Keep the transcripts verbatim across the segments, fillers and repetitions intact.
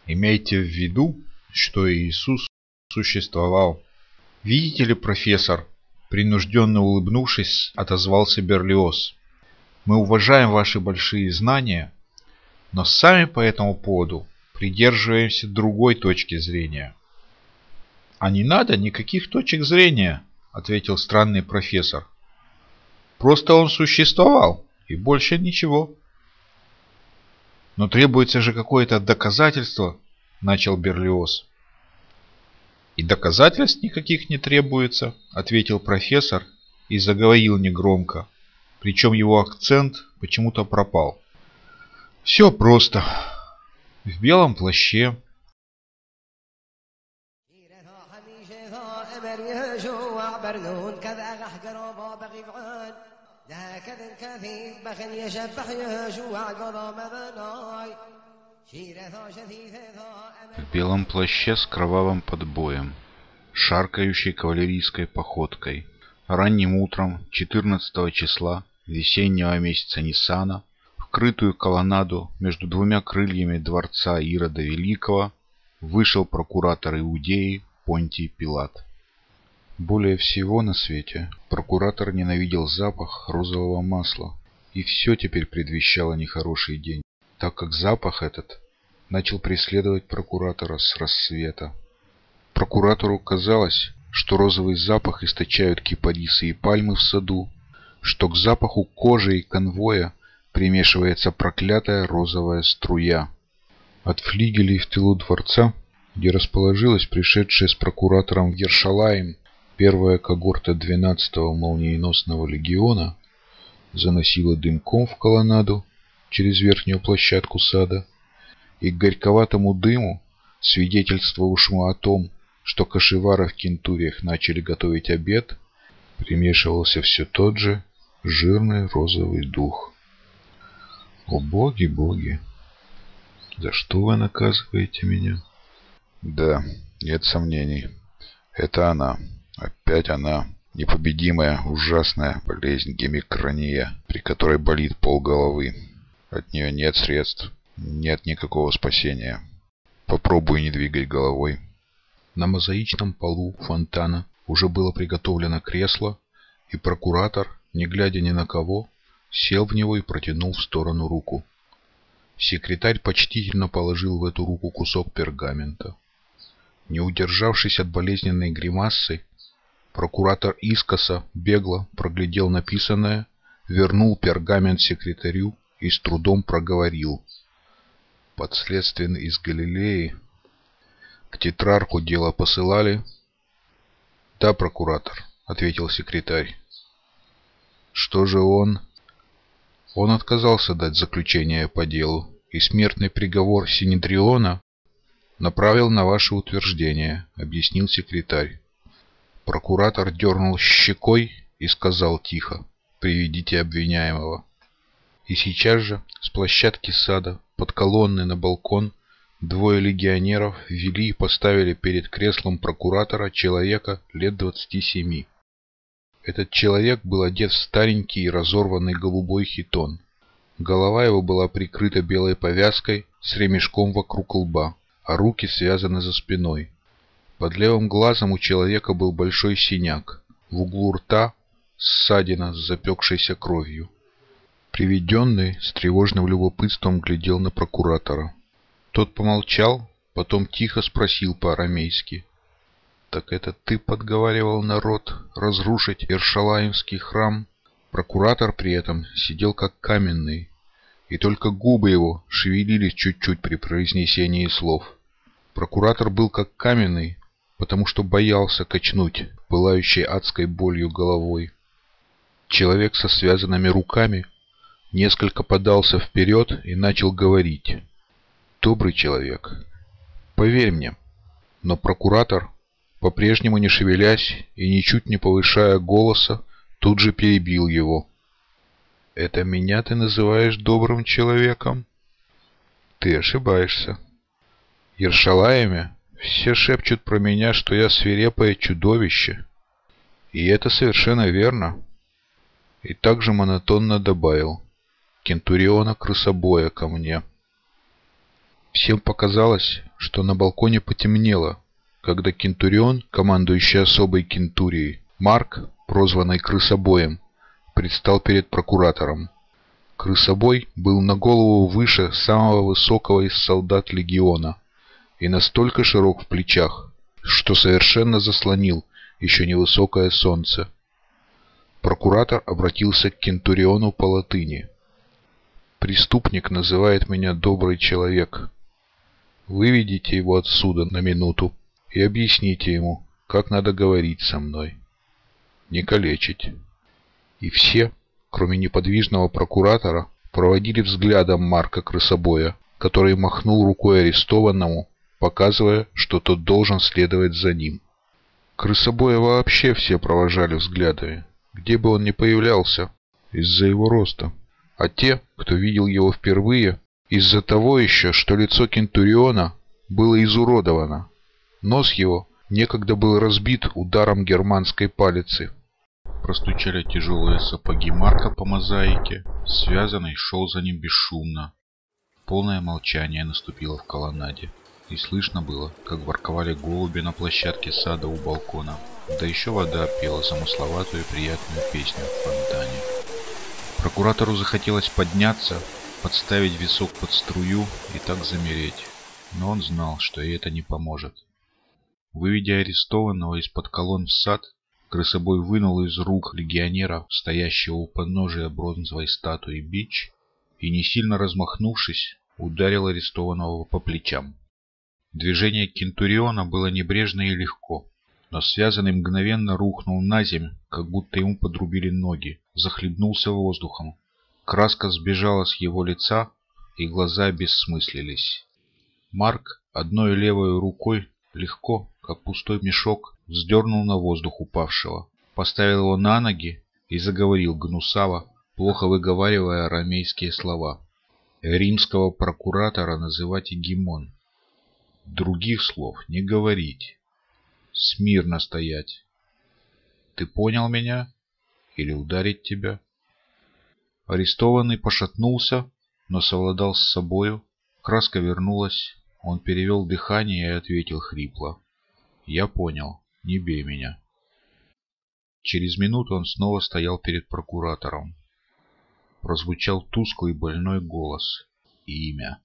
Имейте в виду, что Иисус существовал. Видите ли, профессор, принужденно улыбнувшись, отозвался Берлиоз. Мы уважаем ваши большие знания, но сами по этому поводу придерживаемся другой точки зрения. А не надо никаких точек зрения, ответил странный профессор. Просто он существовал, и больше ничего. Но требуется же какое-то доказательство, начал Берлиоз. И доказательств никаких не требуется, ответил профессор и заговорил негромко, причем его акцент почему-то пропал. Все просто. В белом плаще. В белом плаще с кровавым подбоем, шаркающей кавалерийской походкой, ранним утром четырнадцатого числа весеннего месяца Ниссана, вкрытую колоннаду между двумя крыльями дворца Ирода Великого, вышел прокуратор Иудеи Понтий Пилат. Более всего на свете прокуратор ненавидел запах розового масла, и все теперь предвещало нехороший день, так как запах этот начал преследовать прокуратора с рассвета. Прокуратору казалось, что розовый запах источают кипарисы и пальмы в саду, что к запаху кожи и конвоя примешивается проклятая розовая струя. От флигелей в тылу дворца, где расположилась пришедшая с прокуратором в Ершалаим первая когорта двенадцатого молниеносного легиона, заносила дымком в колоннаду через верхнюю площадку сада, и к горьковатому дыму, свидетельствовавшему о том, что кошевары в кентуриях начали готовить обед, примешивался все тот же жирный розовый дух. О боги, боги! За что вы наказываете меня? Да, нет сомнений. Это она. Опять она. Непобедимая, ужасная болезнь гемикрания, при которой болит полголовы. От нее нет средств. Нет никакого спасения. Попробуй не двигать головой. На мозаичном полу фонтана уже было приготовлено кресло, и прокуратор, не глядя ни на кого, сел в него и протянул в сторону руку. Секретарь почтительно положил в эту руку кусок пергамента. Не удержавшись от болезненной гримасы, прокуратор искоса бегло проглядел написанное, вернул пергамент секретарю и с трудом проговорил. Подследственный из Галилеи. К тетрарху дело посылали? Да, прокуратор, ответил секретарь. Что же он? Он отказался дать заключение по делу, и смертный приговор Синедриона направил на ваше утверждение, объяснил секретарь. Прокуратор дернул щекой и сказал тихо: приведите обвиняемого. И сейчас же с площадки сада под колонны на балкон двое легионеров ввели и поставили перед креслом прокуратора человека лет двадцати семи. Этот человек был одет в старенький и разорванный голубой хитон. Голова его была прикрыта белой повязкой с ремешком вокруг лба, а руки связаны за спиной. Под левым глазом у человека был большой синяк, в углу рта ссадина с запекшейся кровью. Приведенный с тревожным любопытством глядел на прокуратора. Тот помолчал, потом тихо спросил по-арамейски: «Так это ты подговаривал народ разрушить Ершалаимский храм?» Прокуратор при этом сидел как каменный, и только губы его шевелились чуть-чуть при произнесении слов. Прокуратор был как каменный, потому что боялся качнуть пылающей адской болью головой. Человек со связанными руками несколько подался вперед и начал говорить. «Добрый человек, поверь мне». Но прокуратор, по-прежнему не шевелясь и ничуть не повышая голоса, тут же перебил его. «Это меня ты называешь добрым человеком? Ты ошибаешься. В Ершалаиме все шепчут про меня, что я свирепое чудовище. И это совершенно верно». И также монотонно добавил: «Кентуриона крысобоя ко мне». Всем показалось, что на балконе потемнело, когда Кентурион, командующий особой Кентурией, Марк, прозванный Крысобоем, предстал перед прокуратором. Крысобой был на голову выше самого высокого из солдат легиона и настолько широк в плечах, что совершенно заслонил еще невысокое солнце. Прокуратор обратился к Кентуриону по латыни. «Преступник называет меня добрый человек. Выведите его отсюда на минуту и объясните ему, как надо говорить со мной. Не калечить». И все, кроме неподвижного прокуратора, проводили взглядом Марка Крысобоя, который махнул рукой арестованному, показывая, что тот должен следовать за ним. Крысобоя вообще все провожали взглядами, где бы он ни появлялся, из-за его роста. А те, кто видел его впервые, из-за того еще, что лицо Кентуриона было изуродовано. Нос его некогда был разбит ударом германской палицы. Простучали тяжелые сапоги Марка по мозаике, связанный шел за ним бесшумно. Полное молчание наступило в колоннаде, и слышно было, как ворковали голуби на площадке сада у балкона, да еще вода пела замысловатую и приятную песню в фонтане. Прокуратору захотелось подняться, подставить висок под струю и так замереть, но он знал, что и это не поможет. Выведя арестованного из-под колонн в сад, Крысобой вынул из рук легионера, стоящего у подножия бронзовой статуи, бич и, не сильно размахнувшись, ударил арестованного по плечам. Движение Кентуриона было небрежно и легко, но связанный мгновенно рухнул на землю, как будто ему подрубили ноги, захлебнулся воздухом. Краска сбежала с его лица, и глаза обессмыслились. Марк одной левой рукой легко, как пустой мешок, вздернул на воздух упавшего, поставил его на ноги и заговорил гнусаво, плохо выговаривая арамейские слова. Римского прокуратора называть егемон. Других слов не говорить. Смирно стоять. Ты понял меня? Или ударить тебя? Арестованный пошатнулся, но совладал с собою. Краска вернулась. Он перевел дыхание и ответил хрипло. Я понял. Не бей меня. Через минуту он снова стоял перед прокуратором. Прозвучал тусклый больной голос. Имя.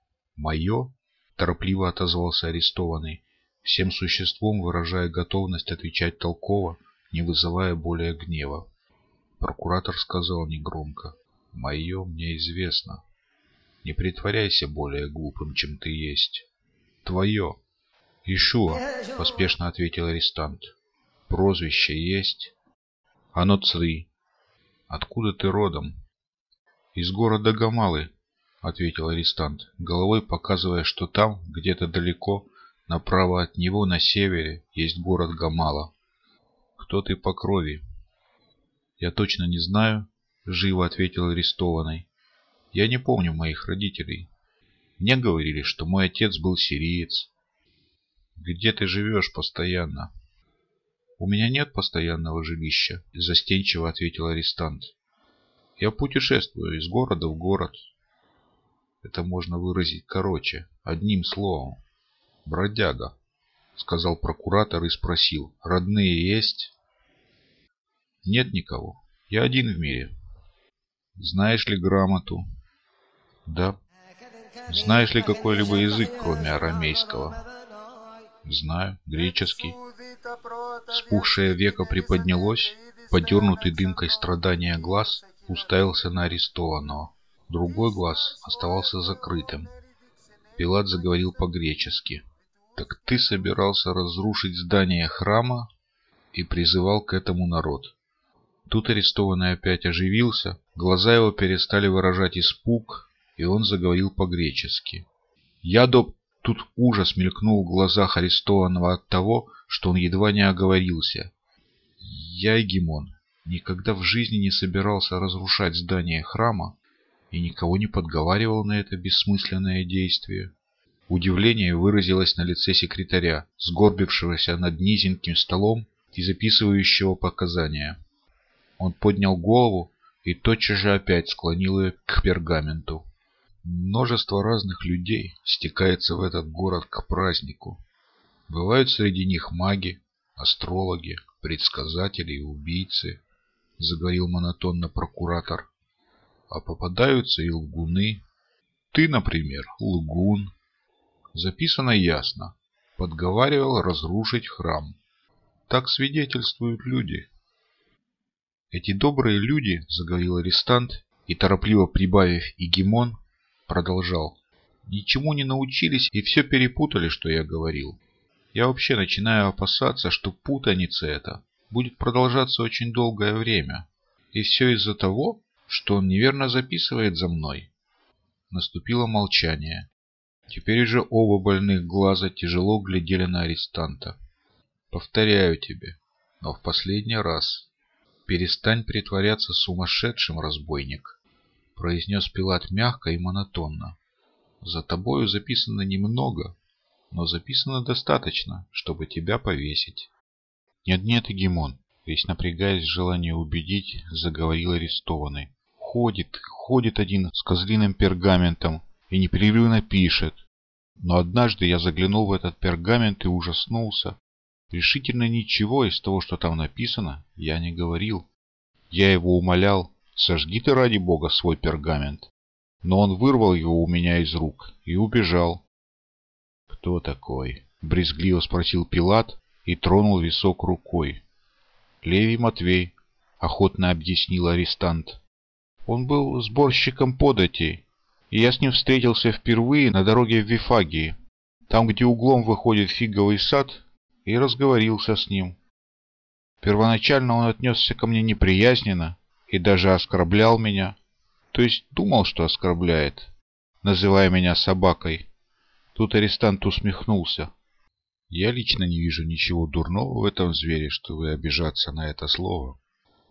Мое? Торопливо отозвался арестованный, всем существом выражая готовность отвечать толково, не вызывая более гнева. Прокуратор сказал негромко. Мое мне известно. Не притворяйся более глупым, чем ты есть. Твое. Ишуа, поспешно ответил арестант. Прозвище есть? Оно цри. Откуда ты родом? Из города Гамалы, ответил арестант, головой показывая, что там, где-то далеко, направо от него на севере, есть город Гамала. Кто ты по крови? Я точно не знаю, живо ответил арестованный. Я не помню моих родителей. Мне говорили, что мой отец был сириец. Где ты живешь постоянно? У меня нет постоянного жилища, застенчиво ответил арестант. Я путешествую из города в город. Это можно выразить короче, одним словом. Бродяга, сказал прокуратор и спросил. Родные есть? Нет никого. Я один в мире. Знаешь ли грамоту? Да. Знаешь ли какой-либо язык, кроме арамейского? Знаю. Греческий. Спухшее веко приподнялось, подернутый дымкой страдания глаз уставился на арестованного. Другой глаз оставался закрытым. Пилат заговорил по-гречески. «Так ты собирался разрушить здание храма и призывал к этому народ». Тут арестованный опять оживился, глаза его перестали выражать испуг, и он заговорил по-гречески. «Я доп...» Тут ужас мелькнул в глазах арестованного от того, что он едва не оговорился. «Я, егемон, никогда в жизни не собирался разрушать здание храма и никого не подговаривал на это бессмысленное действие». Удивление выразилось на лице секретаря, сгорбившегося над низеньким столом и записывающего показания. Он поднял голову и тотчас же опять склонил ее к пергаменту. Множество разных людей стекается в этот город к празднику. Бывают среди них маги, астрологи, предсказатели и убийцы, заговорил монотонно прокуратор. А попадаются и лгуны. Ты, например, лгун. Записано ясно. Подговаривал разрушить храм. Так свидетельствуют люди. Эти добрые люди, заговорил арестант, и, торопливо прибавив «игемон», продолжал. Ничему не научились и все перепутали, что я говорил. Я вообще начинаю опасаться, что путаница эта будет продолжаться очень долгое время. И все из-за того, что он неверно записывает за мной. Наступило молчание. Теперь же оба больных глаза тяжело глядели на арестанта. Повторяю тебе, но в последний раз. Перестань притворяться сумасшедшим, разбойник, произнес Пилат мягко и монотонно. За тобою записано немного, но записано достаточно, чтобы тебя повесить. Нет-нет, игемон, весь напрягаясь в желании убедить, заговорил арестованный. Ходит, ходит один с козлиным пергаментом и непрерывно пишет. Но однажды я заглянул в этот пергамент и ужаснулся. Решительно ничего из того, что там написано, я не говорил. Я его умолял, сожги ты ради бога свой пергамент. Но он вырвал его у меня из рук и убежал. «Кто такой?» — брезгливо спросил Пилат и тронул висок рукой. «Левий Матвей», — охотно объяснил арестант. «Он был сборщиком податей, и я с ним встретился впервые на дороге в Вифагии, там, где углом выходит фиговый сад, и разговорился с ним. Первоначально он отнесся ко мне неприязненно и даже оскорблял меня, то есть думал, что оскорбляет, называя меня собакой. Тут арестант усмехнулся. Я лично не вижу ничего дурного в этом звере, чтобы обижаться на это слово».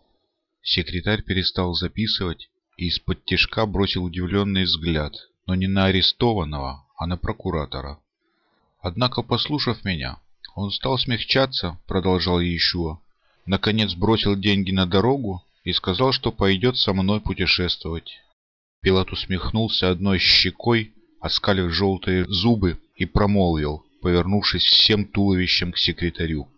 Секретарь перестал записывать и из-под тишка бросил удивленный взгляд, но не на арестованного, а на прокуратора. Однако, послушав меня, он стал смягчаться, продолжал Иешуа, наконец бросил деньги на дорогу и сказал, что пойдет со мной путешествовать. Пилат усмехнулся одной щекой, оскалив желтые зубы, и промолвил, повернувшись всем туловищем к секретарю.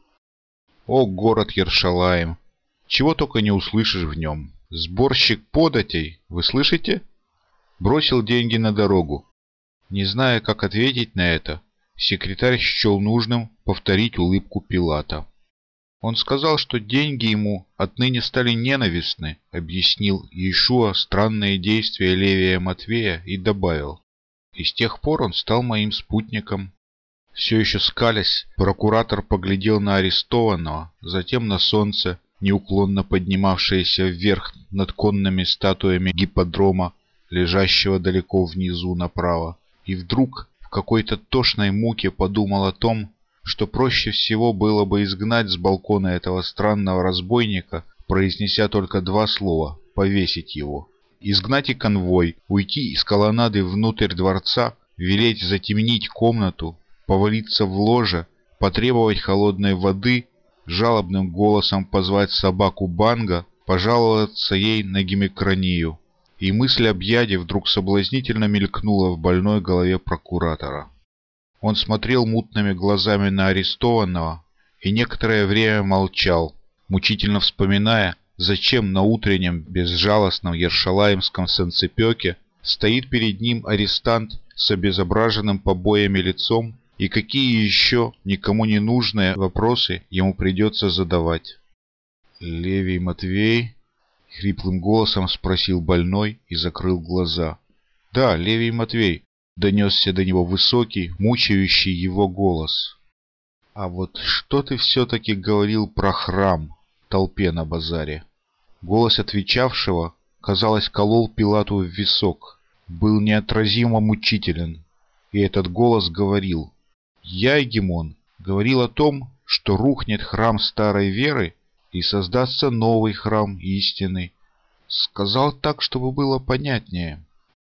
«О, город Ершалаим! Чего только не услышишь в нем! Сборщик податей, вы слышите? Бросил деньги на дорогу». Не зная, как ответить на это, секретарь счел нужным повторить улыбку Пилата. «Он сказал, что деньги ему отныне стали ненавистны», — объяснил Иешуа странные действия Левия Матвея и добавил. «И с тех пор он стал моим спутником». Все еще скалясь, прокуратор поглядел на арестованного, затем на солнце, неуклонно поднимавшееся вверх над конными статуями гипподрома, лежащего далеко внизу направо, и вдруг в какой-то тошной муке подумал о том, что проще всего было бы изгнать с балкона этого странного разбойника, произнеся только два слова — повесить его. Изгнать и конвой, уйти из колоннады внутрь дворца, велеть затемнить комнату, повалиться в ложе, потребовать холодной воды, жалобным голосом позвать собаку Банга, пожаловаться ей на гемикронию. И мысль об яде вдруг соблазнительно мелькнула в больной голове прокуратора. Он смотрел мутными глазами на арестованного и некоторое время молчал, мучительно вспоминая, зачем на утреннем безжалостном ершалаимском санцепёке стоит перед ним арестант с обезображенным побоями лицом и какие еще никому не нужные вопросы ему придется задавать. «Левий Матвей?» — хриплым голосом спросил больной и закрыл глаза. «Да, Левий Матвей», — донесся до него высокий, мучающий его голос. «А вот что ты все-таки говорил про храм в толпе на базаре?» Голос отвечавшего, казалось, колол Пилату в висок, был неотразимо мучителен, и этот голос говорил: «Я, игемон, говорил о том, что рухнет храм старой веры и создастся новый храм истины. Сказал так, чтобы было понятнее.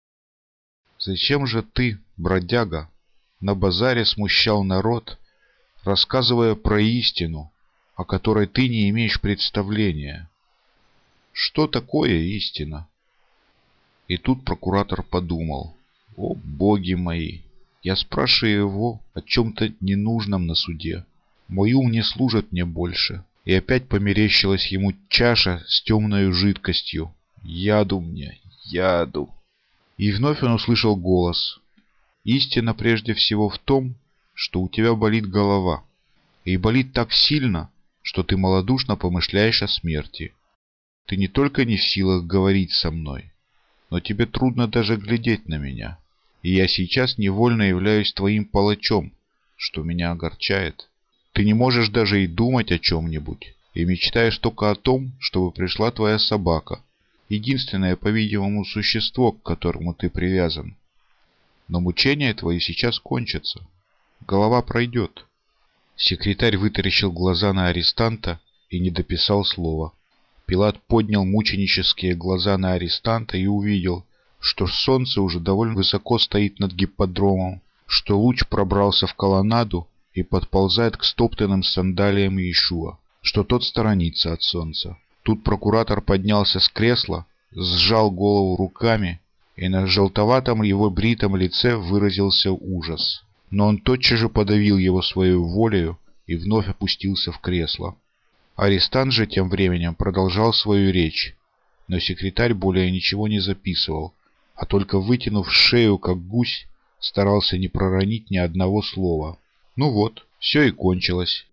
Зачем же ты, бродяга, на базаре смущал народ, рассказывая про истину, о которой ты не имеешь представления? Что такое истина?» И тут прокуратор подумал: О, боги мои! Я спрашиваю его о чем-то ненужном на суде. Мой ум не служит мне больше. И опять померещилась ему чаша с темной жидкостью. Яду мне, яду. И вновь он услышал голос. Истина прежде всего в том, что у тебя болит голова. И болит так сильно, что ты малодушно помышляешь о смерти. Ты не только не в силах говорить со мной, но тебе трудно даже глядеть на меня. И я сейчас невольно являюсь твоим палачом, что меня огорчает. Ты не можешь даже и думать о чем-нибудь, и мечтаешь только о том, чтобы пришла твоя собака, единственное, по-видимому, существо, к которому ты привязан. Но мучения твои сейчас кончатся. Голова пройдет. Секретарь вытаращил глаза на арестанта и не дописал слова. Пилат поднял мученические глаза на арестанта и увидел, что солнце уже довольно высоко стоит над гипподромом, что луч пробрался в колоннаду и подползает к стоптанным сандалиям Иешуа, что тот сторонится от солнца. Тут прокуратор поднялся с кресла, сжал голову руками, и на желтоватом его бритом лице выразился ужас. Но он тотчас же подавил его своей волею и вновь опустился в кресло. Арестант же тем временем продолжал свою речь, но секретарь более ничего не записывал, а только, вытянув шею, как гусь, старался не проронить ни одного слова. Ну вот, все и кончилось.